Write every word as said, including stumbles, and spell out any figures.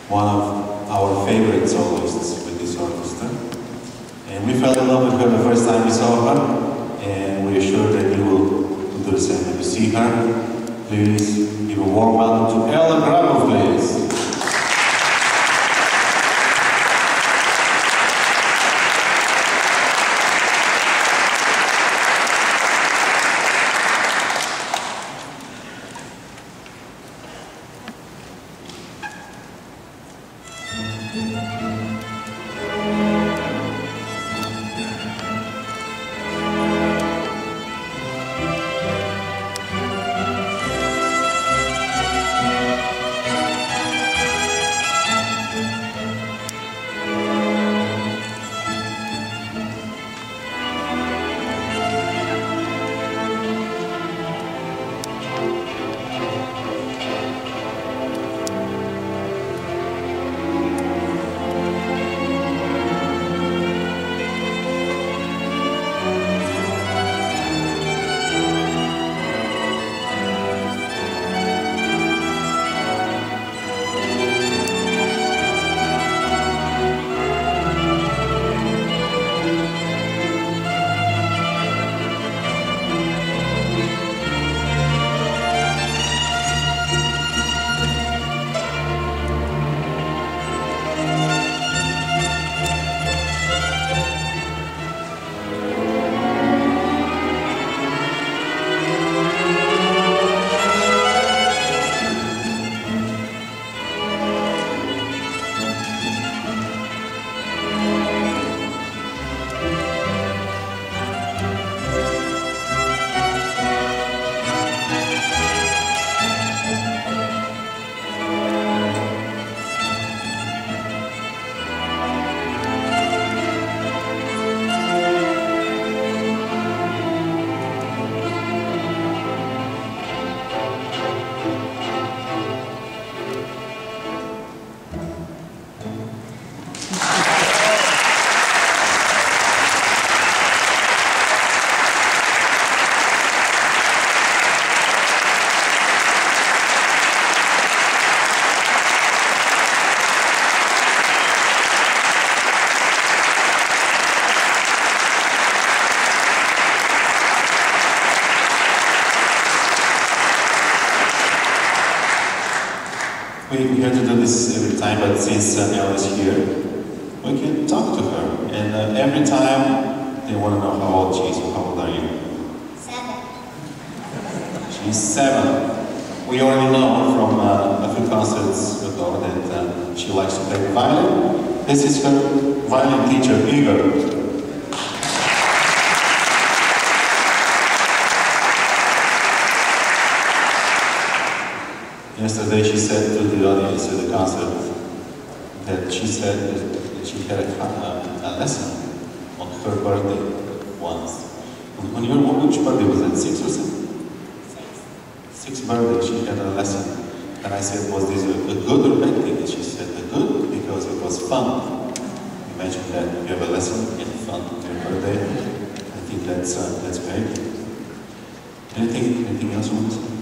one of our favorite soloists with this orchestra. And we fell in love with her the first time we saw her, and we are sure that you will do the same when you see her. Please give a warm welcome to Ella Grabow, please. We have to do this every time, but since uh, Ella is here, we can talk to her. And uh, every time they want to know how old she is. How old are you? Seven. She's seven. We already know from uh, a few concerts ago that uh, she likes to play the violin. This is her violin teacher, Igor. Yesterday she said to the audience at the concert that she said that she had a, a, a lesson on her birthday once. On, on your which birthday was it? Six or seven? Six. Six birthday she had a lesson. And I said, was this a, a good or bad thing? And she said, a good because it was fun. Imagine that you have a lesson and fun on your birthday. I think that's uh, that's great. Anything anything else you want to say?